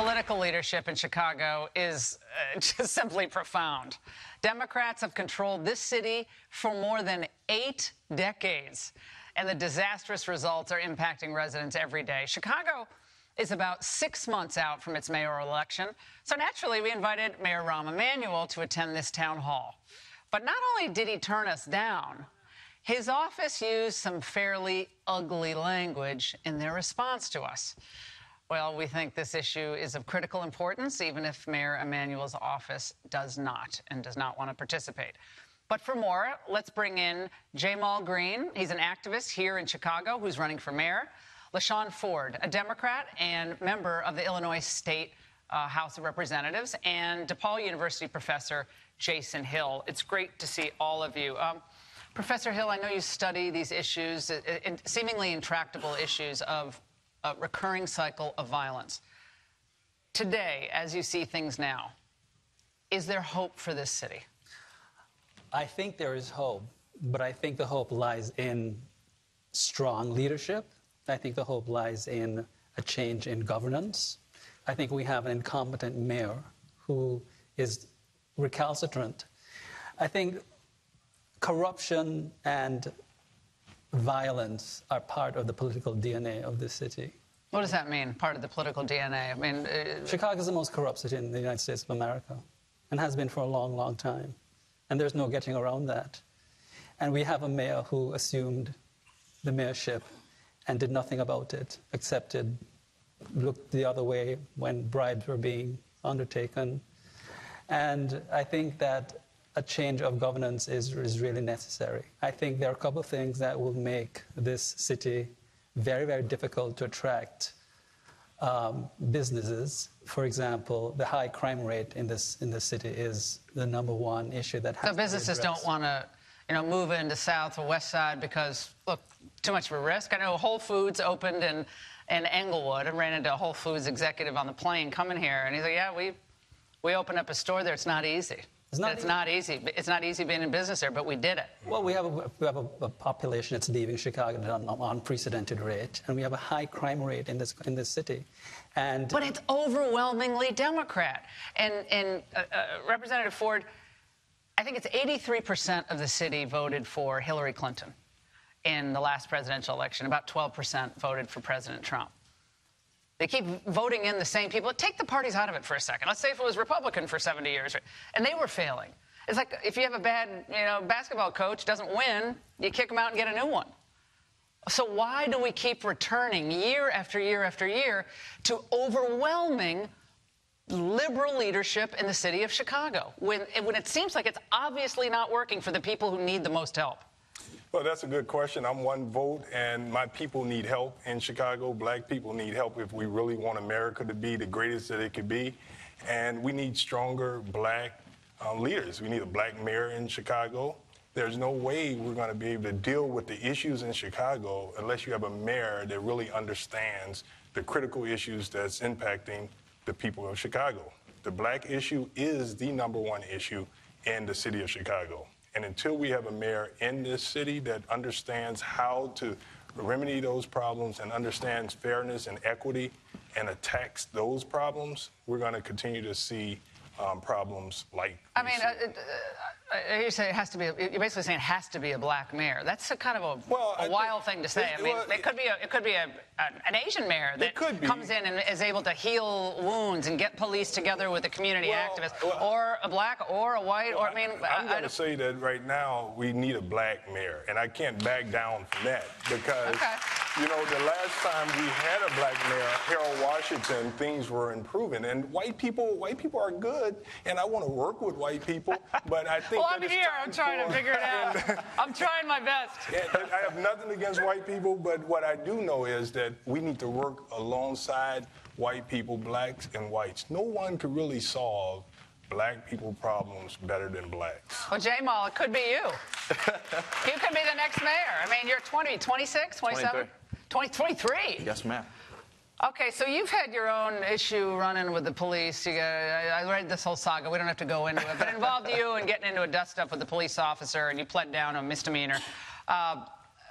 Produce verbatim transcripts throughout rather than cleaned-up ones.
political leadership in Chicago is uh, just simply profound. Democrats have controlled this city for more than eight decades, and the disastrous results are impacting residents every day. Chicago is about six months out from its mayoral election, so naturally we invited Mayor Rahm Emanuel to attend this town hall. But not only did he turn us down, his office used some fairly ugly language in their response to us. Well, we think this issue is of critical importance, even if Mayor Emanuel's office does not and does not want to participate. But for more, let's bring in Shawn Green. He's an activist here in Chicago who's running for mayor. Shawn Ford, a Democrat and member of the Illinois State uh, House of Representatives, and DePaul University professor Jason Hill. It's great to see all of you. Um, Professor Hill, I know you study these issues, uh, in seemingly intractable issues of a recurring cycle of violence. Today, as you see things now, is there hope for this city? I think there is hope, but I think the hope lies in strong leadership. I think the hope lies in a change in governance. I think we have an incompetent mayor who is recalcitrant. I think corruption and violence are part of the political D N A of this city. What does that mean, part of the political D N A? I mean, uh... Chicago is the most corrupt city in the United States of America and has been for a long, long time. And there's no getting around that. And we have a mayor who assumed the mayorship and did nothing about it, accepted, looked the other way when bribes were being undertaken. And I think that a change of governance is, is really necessary. I think there are a couple of things that will make this city very, very difficult to attract um, businesses. For example, the high crime rate in this in this city is the number one issue that has so businesses to be don't want to, you know, move into South or West Side because, look, too much of a risk. I know Whole Foods opened in in Englewood. I ran into a Whole Foods executive on the plane coming here, and he's like, "Yeah, we we opened up a store there. It's not easy." It's not, it's not easy. It's not easy being in business there, but we did it. Well, we have a, we have a, a population that's leaving Chicago at an unprecedented rate, and we have a high crime rate in this in this city. And but it's overwhelmingly Democrat. And, and uh, uh, Representative Ford, I think it's eighty-three percent of the city voted for Hillary Clinton in the last presidential election. About twelve percent voted for President Trump. They keep voting in the same people. Take the parties out of it for a second. Let's say if it was Republican for seventy years, and they were failing. It's like if you have a bad, you know, basketball coach, doesn't win, you kick him out and get a new one. So why do we keep returning year after year after year to overwhelming liberal leadership in the city of Chicago when, when it seems like it's obviously not working for the people who need the most help? Well, that's a good question. I'm one vote, and my people need help in Chicago. Black people need help if we really want America to be the greatest that it could be. And we need stronger black um, leaders. We need a black mayor in Chicago. There's no way we're going to be able to deal with the issues in Chicago unless you have a mayor that really understands the critical issues that's impacting the people of Chicago. The black issue is the number one issue in the city of Chicago. And until we have a mayor in this city that understands how to remedy those problems and understands fairness and equity and attacks those problems, we're going to continue to see um, problems like I mean, uh, uh, you say it has to be. A, you're basically saying it has to be a black mayor. That's a kind of a, well, a wild thing to say. It, I mean, well, it could be a, it could be a, a, an Asian mayor that comes in and is able to heal wounds and get police together with the community well, activists, well, or a black, or a white, well, or I mean. I'm going to say that right now we need a black mayor, and I can't back down from that because. Okay. You know, the last time we had a black mayor, Harold Washington, things were improving. And white people, white people are good, and I want to work with white people, but I think well, that I'm it's here. time I'm trying for, to figure it out. I'm trying my best. And, and I have nothing against white people, but what I do know is that we need to work alongside white people, blacks and whites. No one could really solve black people problems better than blacks. Well, Jamal, it could be you. You could be the next mayor. I mean, you're twenty, twenty-six, twenty-seven? twenty, twenty-three? Yes, ma'am. Okay, so you've had your own issue running with the police. You got, I, I read this whole saga. We don't have to go into it. But it involved you and getting into a dust-up with the police officer, and you pled down a misdemeanor. Uh,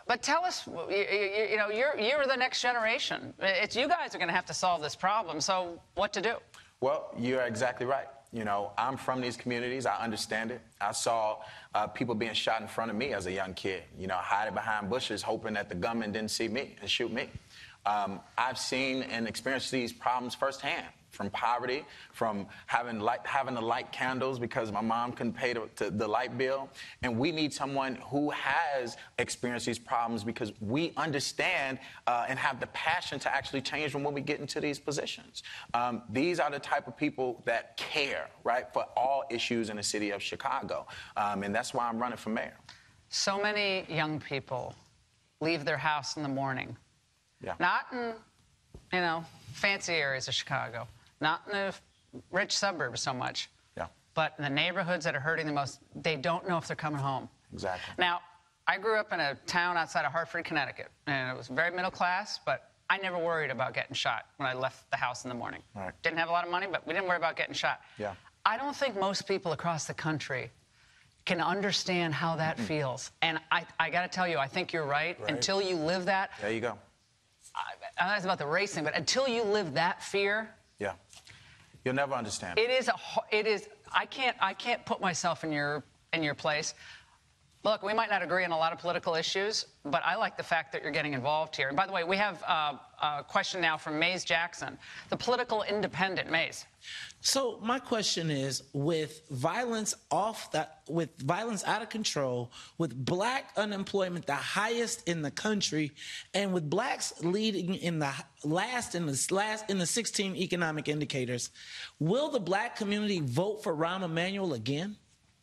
But tell us, you, you, you know, you're, you're the next generation. It's you guys are going to have to solve this problem. So what to do? Well, you're exactly right. You know, I'm from these communities. I understand it. I saw uh, people being shot in front of me as a young kid, you know, hiding behind bushes, hoping that the gunman didn't see me and shoot me. Um, I've seen and experienced these problems firsthand, from poverty, from having light, having to light candles because my mom couldn't pay the, to, the light bill. And we need someone who has experienced these problems because we understand uh, and have the passion to actually change them when we get into these positions. Um, these are the type of people that care, right, for all issues in the city of Chicago. Um, and that's why I'm running for mayor. So many young people leave their house in the morning. Yeah. Not in, you know, fancy areas of Chicago. Not in the rich suburbs so much. Yeah. But in the neighborhoods that are hurting the most, they don't know if they're coming home. Exactly. Now, I grew up in a town outside of Hartford, Connecticut, and it was very middle class, but I never worried about getting shot when I left the house in the morning. Right. Didn't have a lot of money, but we didn't worry about getting shot. Yeah. I don't think most people across the country can understand how that mm-hmm. feels. And I, I got to tell you, I think you're right. right. Until you live that. There you go. I, I know it's about the racing, but until you live that fear. Yeah. You'll never understand. It is a. It is. I can't. I can't put myself in your in your place. Look, we might not agree on a lot of political issues, but I like the fact that you're getting involved here. And by the way, we have uh, a question now from Maze Jackson, the political independent. Maze. So my question is, with violence off that, with violence out of control, with black unemployment the highest in the country, and with blacks leading in the last in the last in the sixteen economic indicators, will the black community vote for Rahm Emanuel again?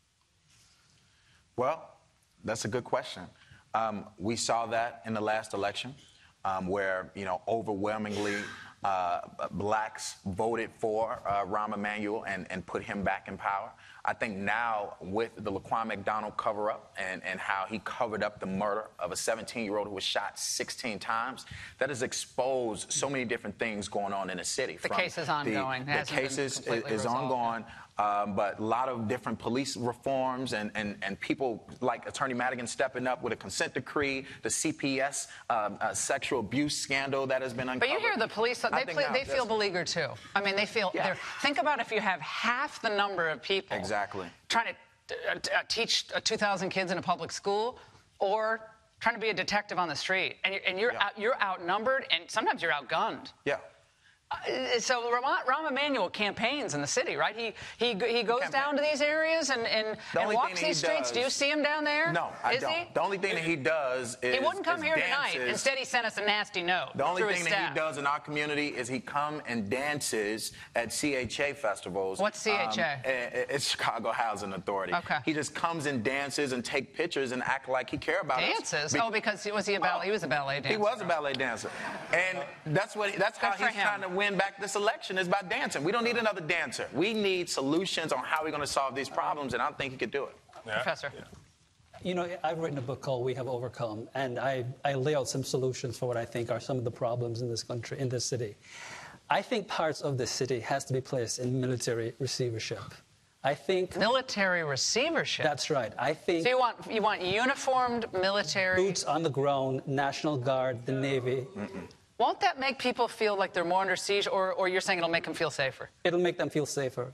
Well, that's a good question. Um, we saw that in the last election, um, where, you know, overwhelmingly uh, blacks voted for uh, Rahm Emanuel and, and put him back in power. I think now with the Laquan McDonald cover-up and, and how he covered up the murder of a seventeen-year-old who was shot sixteen times, that has exposed so many different things going on in the city. The case is ongoing. The, the case is, is ongoing. Um, but a lot of different police reforms and, and, and people like Attorney Madigan stepping up with a consent decree, the C P S um, uh, sexual abuse scandal that has been uncovered. But you hear the police, they, play, they feel beleaguered too. I mean, they feel, yeah. they're, think about if you have half the number of people exactly. trying to uh, uh, teach uh, two thousand kids in a public school or trying to be a detective on the street, and you're, and you're, yeah. out, you're outnumbered, and sometimes you're outgunned. Yeah. Uh, so Rahm, Rahm Emanuel campaigns in the city, right? He he he goes Campaign. down to these areas and, and, and walks these streets. Does, Do you see him down there? No, I is don't. He? The only thing that he does is he wouldn't come is here dances. tonight. Instead, he sent us a nasty note. The only through thing his that staff. he does in our community is he come and dances at C H A festivals. What's C H A? Um, it's Chicago Housing Authority. Okay. He just comes and dances and take pictures and act like he care about dances? us. Dances? Oh, because he was he a ballet? Oh, he was a ballet dancer. He was a ballet dancer, and that's what that's how he's trying to win back this election. Is by dancing. We don't need another dancer. We need solutions on how we're going to solve these problems, and I don't think he could do it. Yeah. Professor. Yeah. You know, I've written a book called We Have Overcome, and I, I lay out some solutions for what I think are some of the problems in this country, in this city. I think parts of this city has to be placed in military receivership. I think... Military receivership? That's right. I think... So you want, you want uniformed military... Boots on the ground, National Guard, the Navy... Mm-mm. Won't that make people feel like they're more under siege, or, or you're saying it'll make them feel safer? It'll make them feel safer.